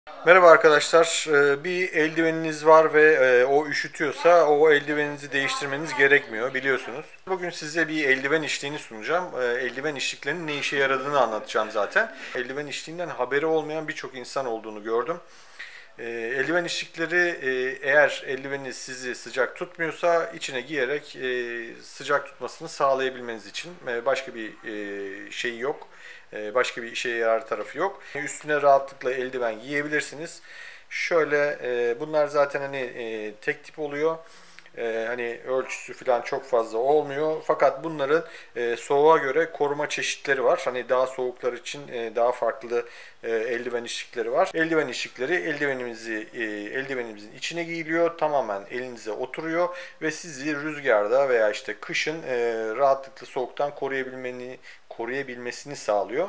Merhaba arkadaşlar. Bir eldiveniniz var ve o üşütüyorsa o eldiveninizi değiştirmeniz gerekmiyor biliyorsunuz. Bugün size bir eldiven işliğini sunacağım. Eldiven işliklerinin ne işe yaradığını anlatacağım zaten. Eldiven işliğinden haberi olmayan birçok insan olduğunu gördüm. Eldiven işlikleri eğer eldiveniniz sizi sıcak tutmuyorsa içine giyerek sıcak tutmasını sağlayabilmeniz için başka bir şey yok. Başka bir işe yarar tarafı yok. Üstüne rahatlıkla eldiven giyebilirsiniz. Şöyle bunlar zaten hani tek tip oluyor. Hani ölçüsü falan çok fazla olmuyor. Fakat bunların soğuğa göre koruma çeşitleri var. Hani daha soğuklar için daha farklı eldiven işlikleri var. Eldiven işlikleri eldivenimizin içine giyiliyor. Tamamen elinize oturuyor ve sizi rüzgarda veya işte kışın rahatlıkla soğuktan koruyabilmesini sağlıyor.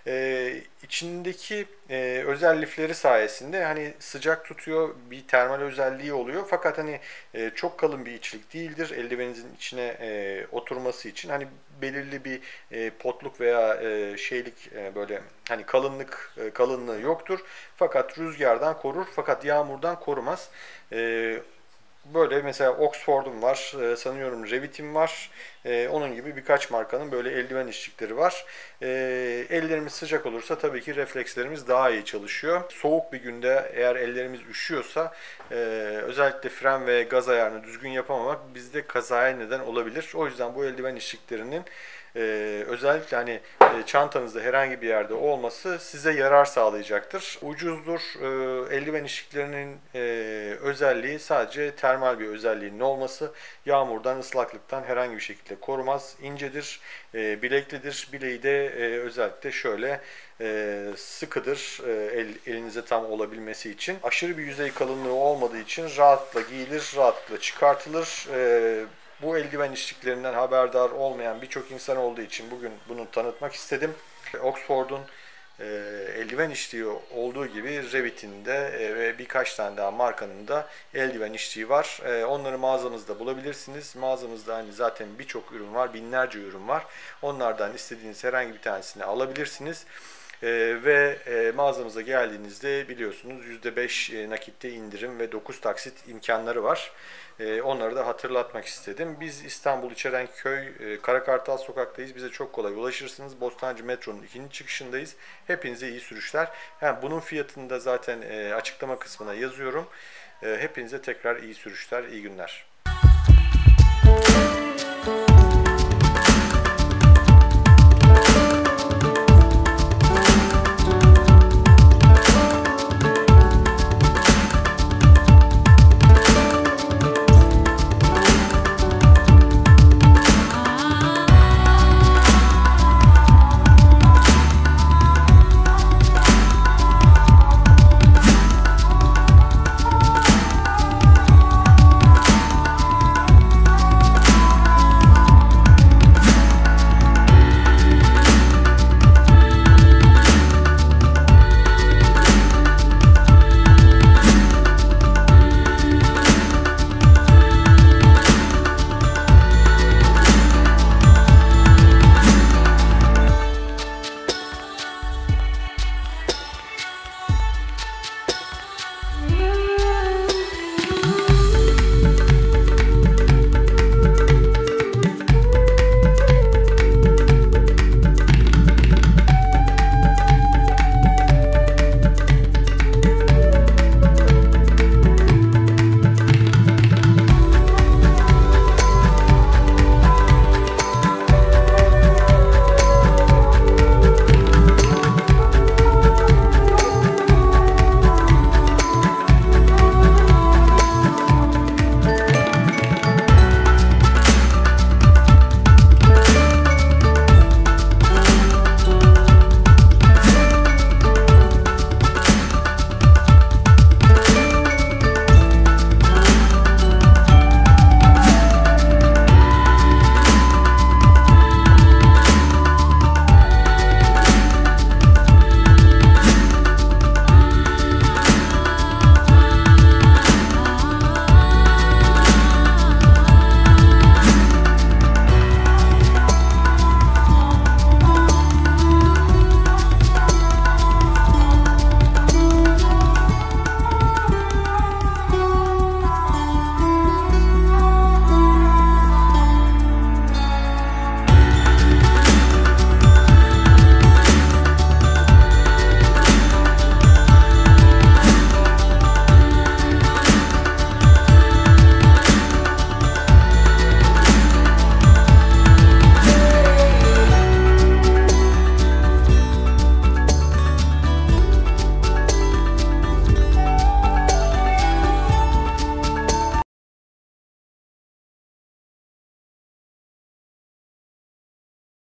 İçindeki özel lifleri sayesinde hani sıcak tutuyor, bir termal özelliği oluyor. Fakat hani çok kalın bir içlik değildir. Eldiveninizin içine oturması için hani belirli bir potluk veya şeylik böyle hani kalınlığı yoktur. Fakat rüzgardan korur, fakat yağmurdan korumaz. Böyle mesela Oxford'um var, sanıyorum Revit'im var. Onun gibi birkaç markanın böyle eldiven işlikleri var. Ellerimiz sıcak olursa tabii ki reflekslerimiz daha iyi çalışıyor. Soğuk bir günde eğer ellerimiz üşüyorsa özellikle fren ve gaz ayarını düzgün yapamamak bizde kazaya neden olabilir. O yüzden bu eldiven işliklerinin özellikle hani çantanızda herhangi bir yerde olması size yarar sağlayacaktır. Ucuzdur. Eldiven işliklerinin özelliği sadece termal bir özelliğinin olması. Yağmurdan, ıslaklıktan herhangi bir şekilde korumaz. İncedir, bileklidir. Bileği de özellikle şöyle sıkıdır elinize tam olabilmesi için. Aşırı bir yüzey kalınlığı olmadığı için rahatlıkla giyilir, rahatlıkla çıkartılır. Bu eldiven işliklerinden haberdar olmayan birçok insan olduğu için bugün bunu tanıtmak istedim. Oxford'un eldiven işliği olduğu gibi Revit'in de ve birkaç tane daha markanın da eldiven işliği var. Onları mağazamızda bulabilirsiniz. Mağazamızda hani zaten birçok ürün var, binlerce ürün var. Onlardan istediğiniz herhangi bir tanesini alabilirsiniz. Ve mağazamıza geldiğinizde biliyorsunuz %5 nakitte indirim ve 9 taksit imkanları var. Onları da hatırlatmak istedim. Biz İstanbul İçerenköy Karakartal sokaktayız. Bize çok kolay ulaşırsınız. Bostancı metronun ikinci çıkışındayız. Hepinize iyi sürüşler. Bunun fiyatını da zaten açıklama kısmına yazıyorum. Hepinize tekrar iyi sürüşler, iyi günler.